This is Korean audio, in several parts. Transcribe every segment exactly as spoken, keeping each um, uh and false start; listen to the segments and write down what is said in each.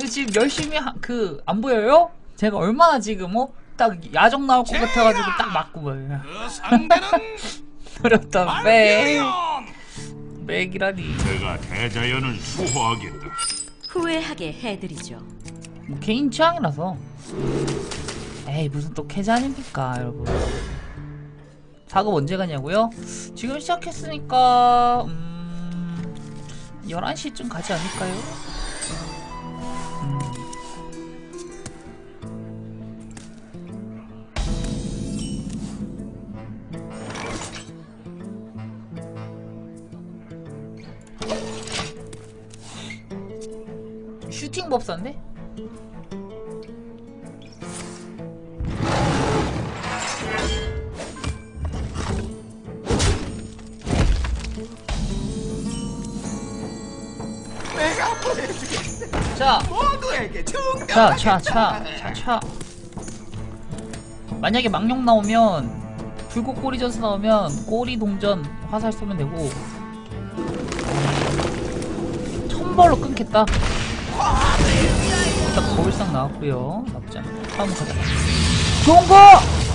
지금 열심히 그 안 보여요? 제가 얼마나 지금 어? 딱 야정 나올 것 같아가지고 딱 맞고 말이야. 그 상대는 어렵다. 맥 맥이라니. 내가 대자연을 수호하겠다. 후회하게 해드리죠. 뭐 개인 취향이라서. 에이 무슨 또 캐자 아닙니까 여러분. 작업 언제 가냐고요? 지금 시작했으니까 음... 열한 시쯤 가지 않을까요? 음... 슈팅 법사인데? 내가 보내주겠어. 자, 모두에게 정답. 자, 자, 자, 자, 차. 만약에 망령 나오면 불꽃 꼬리 전수 나오면 꼬리 동전 화살 쏘면 되고 천벌로 끊겠다. 일단 거울상 나왔고요. 나쁘지 않아. 다음 가자. 좋은 거!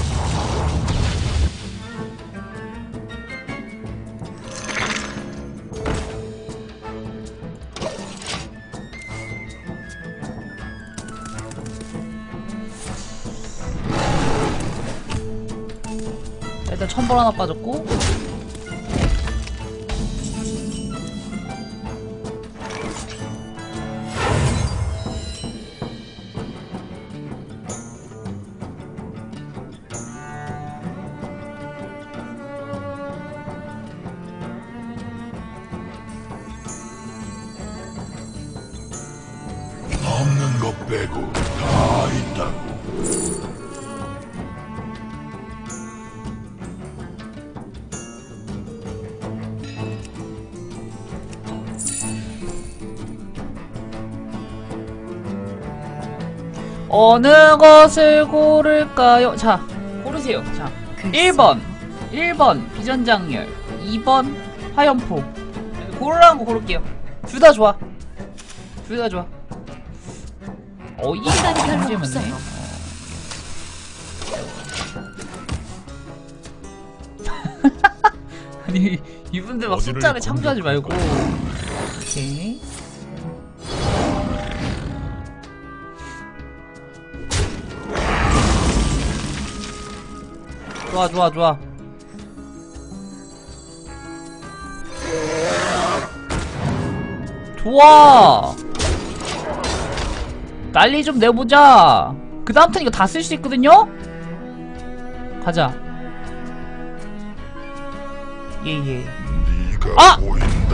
일단 천벌 하나 빠졌고 없는 것 빼고 다 있다고. 어느 것을 고를까요? 자, 고르세요. 자, 일 번 일 번 비전장렬, 이 번 화염포. 고르라는 거 고를게요. 둘 다 좋아. 둘 다 좋아. 어, 이 시간이 별로 문제였네. 없어요. 아니 이분들 막 숫자를 참조하지 말고. 오케이. 좋아 좋아 좋아. 좋아. 난리 좀 내보자. 그 다음 턴 이거 다 쓸 수 있거든요? 가자. 예예. 네가 아! 보인다.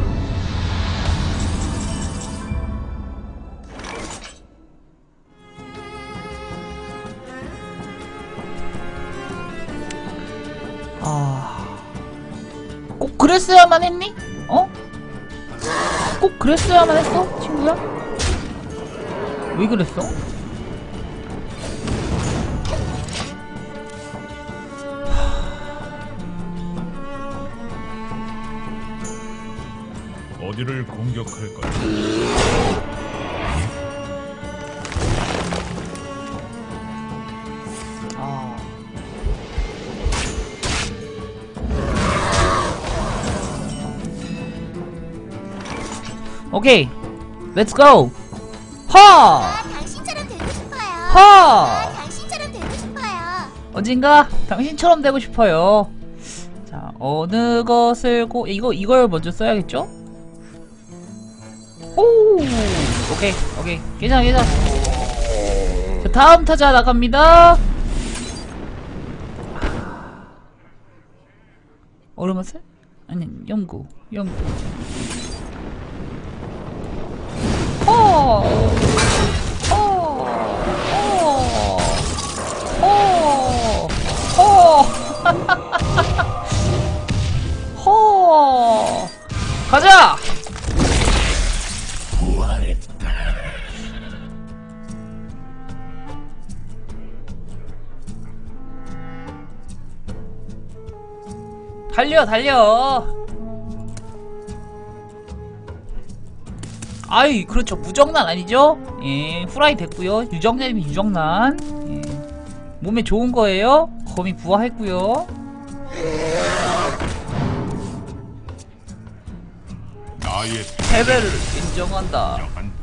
아... 꼭 그랬어야만 했니? 어? 꼭 그랬어야만 했어? 친구야? 왜 그랬어? 어디를 공격할 거야? 아... 오케이, 렛츠 고. 하! 당신처럼 되고 싶어요. 하! 당신처럼 되고 싶어요. 언젠가 당신처럼 되고 싶어요. 자, 어느 것을 고 이거 이걸 먼저 써야겠죠? 오, 오케이, 오케이, 괜찮아, 괜찮아. 자, 다음 타자 나갑니다. 얼음화살? 아니, 연구, 연구. 어, 어, 어, 어, 어. 허 가자. 부활했다. 달려 달려. 아이 그렇죠. 무정란 아니죠? 예, 후라이 됐고요. 유정란이면 유정란. 예, 몸에 좋은 거예요. 거미 부화했고요. 나의 패배를 인정한다. 한